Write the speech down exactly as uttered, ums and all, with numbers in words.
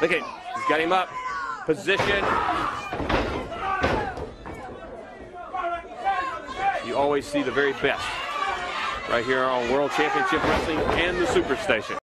Look at him. He's got him up. Position. You always see the very best right here on World Championship Wrestling and the Superstation.